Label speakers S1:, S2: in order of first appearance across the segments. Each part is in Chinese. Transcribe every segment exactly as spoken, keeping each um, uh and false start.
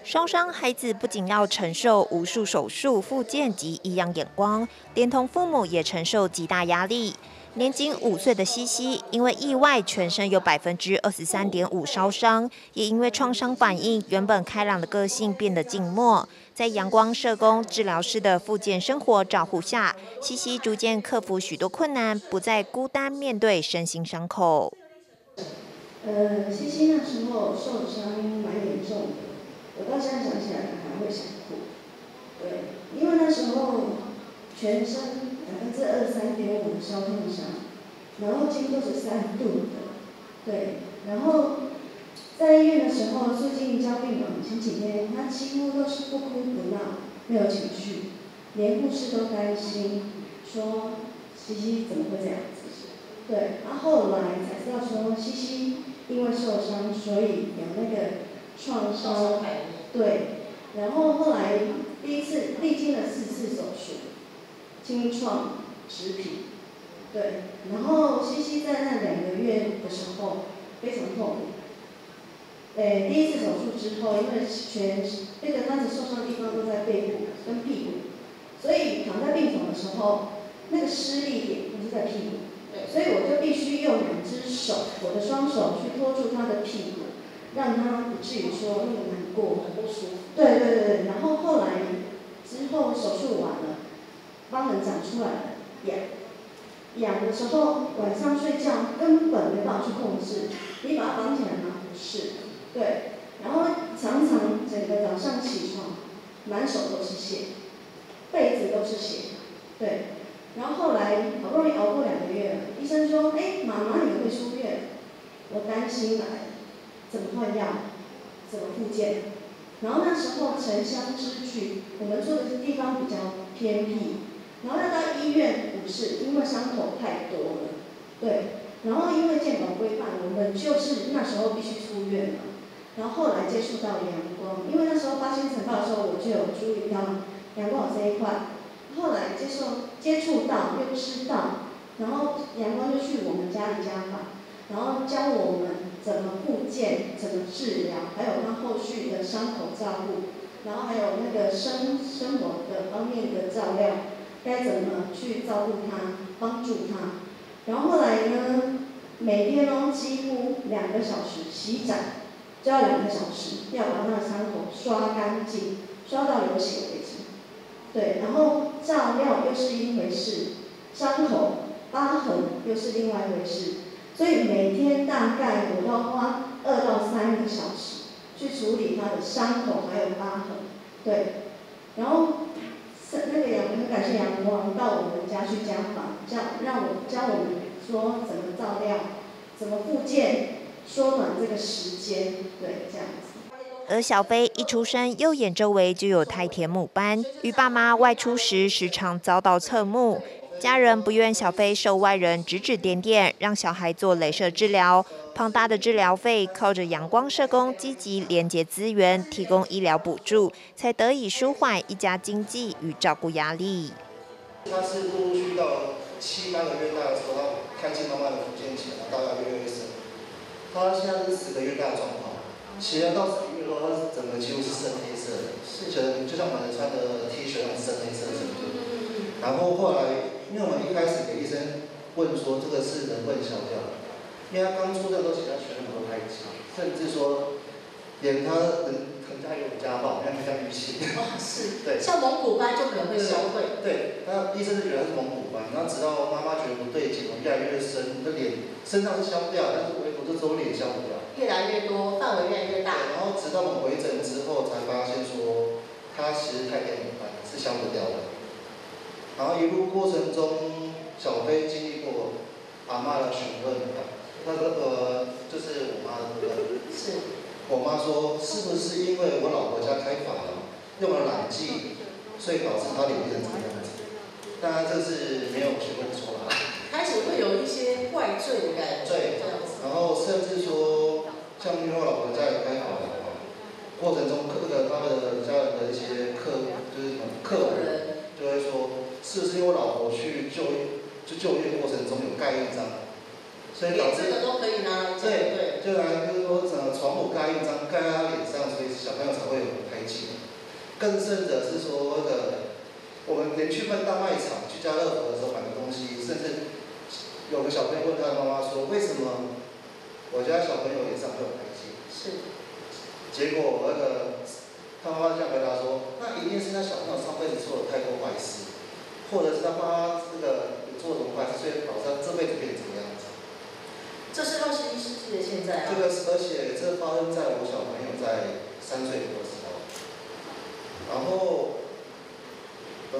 S1: 双伤孩子不仅要承受无数手术、复健及异样眼光，连同父母也承受极大压力。年仅五岁的西西，因为意外，全身有百分之二十三点五烧伤，也因为创伤反应，原本开朗的个性变得静默。在阳光社工、治疗师的复健生活照护下，西西逐渐克服许多困难，不再孤单面对身心伤口。
S2: 呃，西西那时候受伤蛮严重的。我到现在想起来还会想哭，对，因为那时候全身百分之二十三点五的烧烫伤，然后经过是三度的，对，然后在医院的时候，最近交病人前几天，他几乎都是不哭不闹，没有情绪，连护士都担心说西西怎么会这样子，对，然后后来才知道说西西因为受伤，所以有那个创伤，对，然后后来第一次历经了四次手术，清创、植皮，对，然后西西在那两个月的时候非常痛苦。诶，第一次手术之后，因为全那个当时受伤的地方都在背部跟屁股，所以躺在病床的时候，那个施力点不是在屁股。所以我就必须用两只手，我的双手去托住他的屁股，让他不至于说那么难过、很不舒服。对对对对，然后后来之后手术完了，肛门长出来了，痒，痒的时候晚上睡觉根本没办法去控制，你把它绑起来吗？不是，对，然后常常整个早上起床，满手都是血，被子都是血，对。然后后来好不容易熬过两个月了，医生说：“哎，妈妈你会出院。”我担心来，怎么换药，怎么复健？然后那时候城乡之距，我们住的地方比较偏僻，然后要到医院不是，因为伤口太多了，对。然后因为健保规范，我们就是那时候必须出院了。然后后来接触到阳光，因为那时候八仙城堡的时候，我就有注意到阳光有这一块。后来接受接触到又知道，然后阳光就去我们家里家访，然后教我们怎么复健、怎么治疗，还有他后续的伤口照顾，然后还有那个生生活的方面的照料，该怎么去照顾他、帮助他。然后后来呢，每天都几乎两个小时洗澡，就要两个小时，要把他的伤口刷干净，刷到流血为止。对，然后照料又是一回事，伤口、疤痕又是另外一回事，所以每天大概我要花二到三个小时去处理他的伤口还有疤痕。对，然后那个阳很感谢阳光到我们家去家访，教让我教我们说怎么照料，怎么复健，缩短这个时间，对，这样子。
S1: 而小飞一出生，右眼周围就有胎田母斑，与爸妈外出时时常遭到侧目。家人不愿小飞受外人指指点点，让小孩做雷射治疗。庞大的治疗费，靠着阳光社工积极连结资源，提供医疗补助，才得以舒缓一家经济与照顾压力。
S3: 他是陆陆续续到七八个月大的时候，他开始慢慢的复健起来，到要越来越深。他现在是十个月大的状况。起来到十一月的话，它整个几乎是深黑色的，是就就像我们穿的 T 恤那种深黑色的程度。然后后来，因为我们一开始给医生问说这个是能不能消掉的，因为他刚出生的时候其他全部都胎记，甚至说连他人他家有家暴，因为他家淤血。
S4: 哦，是。
S3: 对。
S4: 像蒙古斑就可能会消退。
S3: 对，那医生就觉得他是蒙古斑，然后直到妈妈觉得不对劲，越来越深，那脸身上是消掉，但是唯独这周脸消不掉。
S4: 越来越多，范围越来越大。
S3: 然后直到我们回诊之后，才发现说，他其实胎田母斑是消不掉的。然后一路过程中，小飞经历过阿嬷的询问，那个呃，就是我妈的部分。
S4: 是。
S3: 我妈说，是不是因为我老婆家开发廊，用了染剂，所以导致她脸变成这个样子？当然这是没有询问出来。
S4: 开始会有一些怪罪的感觉。
S3: 对。然后甚至说。像因为我老婆家里开发廊嘛，过程中客的他的家人的一些客就是什么客人就会说，是不是因为我老婆去就就就业过程中有盖印章，所以导致
S4: 这个都可以拿来
S3: 对对，就拿就是说什么床铺盖印章盖在他脸上，所以小朋友才会有胎更甚者是说那个，我们连去办大卖场、去家乐福的时候买的东西，甚至有个小朋友问他妈妈说：“为什么我家小朋友脸上会有白线？”
S4: 是。
S3: 结果那个他妈妈这样回答说：“那一定是那小朋友上辈子做了太多坏事，或者是他妈妈这个有做什么坏事，所以导致他这辈子变成这个样子。”
S4: 这是二十一世纪的现在啊。
S3: 这个是，而且这发生在我小朋友在三岁多的时候，然后，呃，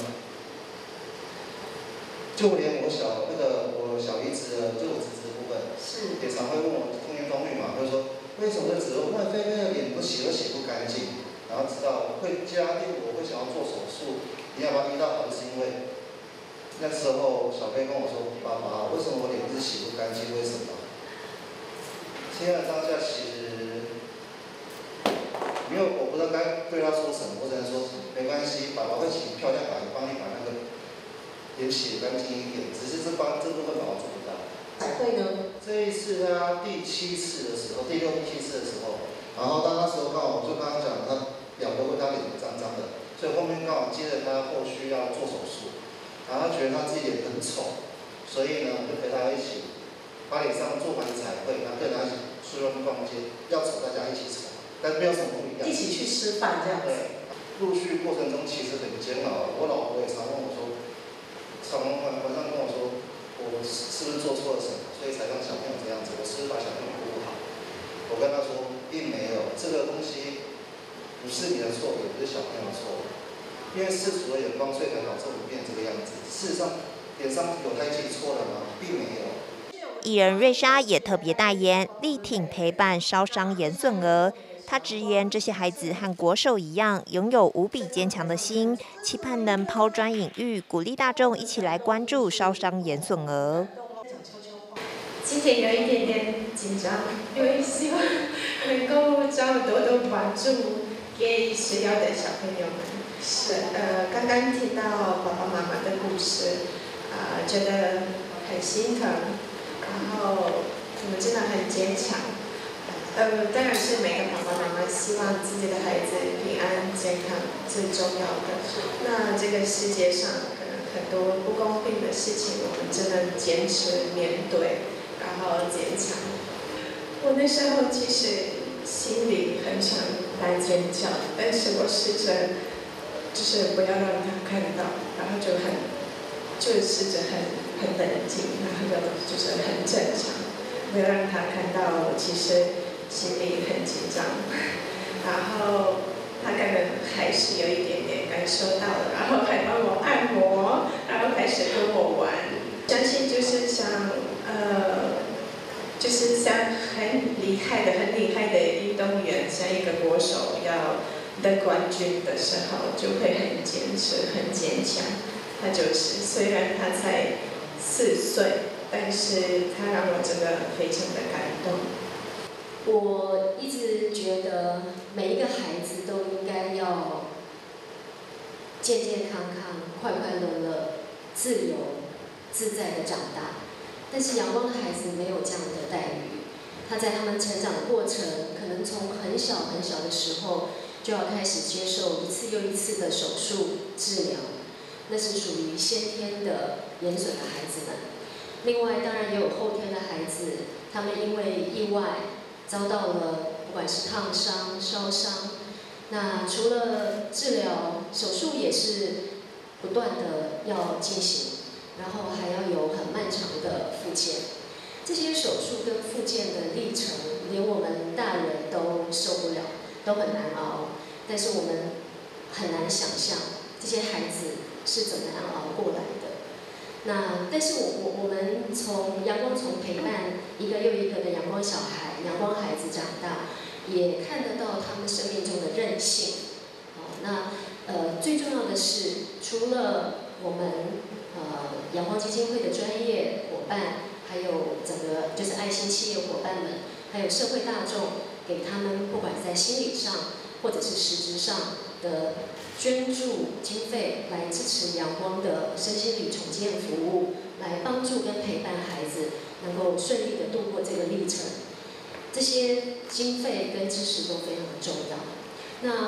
S3: 就连我小那个我小姨子的，就我侄子的部分，
S4: 是
S3: 也常会问我童言童语嘛，他说为什么这子问菲菲的脸不洗都洗不干净，然后知道会家庭我会想要做手术，你要把它医到好，是因为那时候小飞跟我说，爸爸，为什么我脸一直洗不干净？为什么？现在当下其实没有，我不知道该对他说什么，我只能说没关系，爸爸会请漂亮阿姨帮你把那个脸洗干净一点，只是这帮这部分爸爸做不到。
S4: 彩绘呢？
S3: 这一次他第七次的时候，第六、第七次的时候，然后当那时候刚好就刚刚讲他两个会他脸脏脏的，所以后面刚好接着他后续要做手术，然后他觉得他自己脸很丑，所以呢我就陪他一起把脸上做完彩绘，然后跟他一起出去逛街，要丑大家一起丑，但是没有什么不一样。
S4: 一起去吃饭这样子。
S3: 对，陆续过程中其实很煎熬，我老婆也常问我说，常晚晚上跟我说，我是不是做错了什么，所以才让小朋友这样子，我是不是把小朋友顾不好？我跟他说，并没有，这个东西不是你的错，也不是小朋友的错，因为世俗的眼光，所以才导致我们变这个样子。事实上，脸上有胎记错了吗？并没有。
S1: 艺人瑞莎也特别代言，力挺陪伴烧伤颜损儿。她直言，这些孩子和国手一样，拥有无比坚强的心，期盼能抛砖引玉，鼓励大众一起来关注烧伤颜损儿。
S5: 今天有一点点紧张，因为希望能够找多多帮助给需要的小朋友们。是，呃，刚刚听到爸爸妈妈的故事，啊、呃，觉得很心疼，然后你们真的很坚强。呃，当然是每个爸爸妈妈希望自己的孩子平安健康最重要的。那这个世界上可能很多不公平的事情，我们只能坚持面对，然后坚强。我那时候其实心里很想来尖叫，但是我试着就是不要让他看到，然后就很就试着很很冷静，然后就是很正常，不要让他看到我其实心里很紧张，然后他可能还是有一点点感受到了，然后还帮我按摩，然后开始跟我玩。相信就是像呃，就是像很厉害的、很厉害的运动员，像一个国手要得冠军的时候，就会很坚持、很坚强。他就是虽然他才四岁，但是他让我真的非常的感动。
S6: 我一直觉得每一个孩子都应该要健健康康、快快乐乐、自由自在的长大。但是阳光的孩子没有这样的待遇，他在他们成长的过程，可能从很小很小的时候就要开始接受一次又一次的手术治疗，那是属于先天的眼损的孩子们。另外，当然也有后天的孩子，他们因为意外遭到了不管是烫伤、烧伤，那除了治疗，手术也是不断的要进行，然后还要有很漫长的复健。这些手术跟复健的历程，连我们大人都受不了，都很难熬。但是我们很难想象这些孩子是怎么样熬过来的。那但是我我我们从阳光从陪伴一个又一个的阳光小孩、阳光孩子长大，也看得到他们生命中的韧性。哦，那呃最重要的是，除了我们呃阳光基金会的专业伙伴，还有整个就是爱心企业伙伴们，还有社会大众，给他们不管在心理上或者是实质上的捐助经费，来支持阳光的身心理重建服务，来帮助跟陪伴孩子能够顺利的度过这个历程。这些经费跟支持都非常的重要。那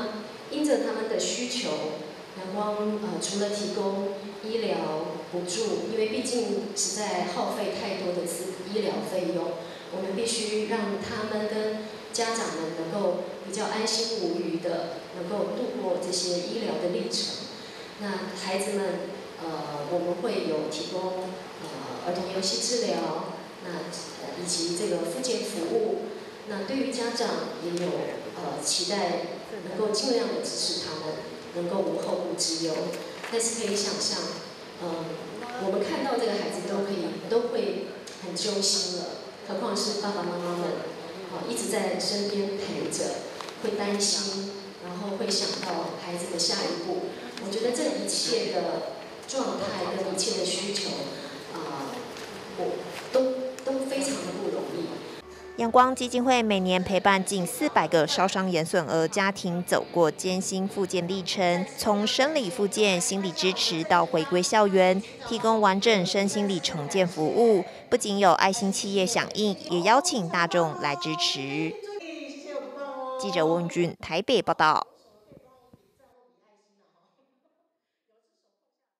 S6: 因着他们的需求，阳光呃除了提供医疗补助，因为毕竟实在耗费太多的资医疗费用，我们必须让他们跟家长们能够比较安心无虞的，能够度过这些医疗的历程。那孩子们，呃，我们会有提供呃儿童游戏治疗，那以及这个复健服务。那对于家长也有呃期待，能够尽量的支持他们，能够无后顾之忧。但是可以想象，嗯、呃，我们看到这个孩子都可以都会很揪心了，何况是爸爸妈妈们，啊、呃，一直在身边陪着，会担心，然后会想到孩子的下一步。我觉得这一切的状态跟一切的需求，啊、呃，我都都非常的不容易。
S1: 阳光基金会每年陪伴近四百个烧伤眼损儿家庭走过艰辛复健历程，从生理复健、心理支持到回归校园，提供完整身心理重建服务。不仅有爱心企业响应，也邀请大众来支持。记者温俊台北报道。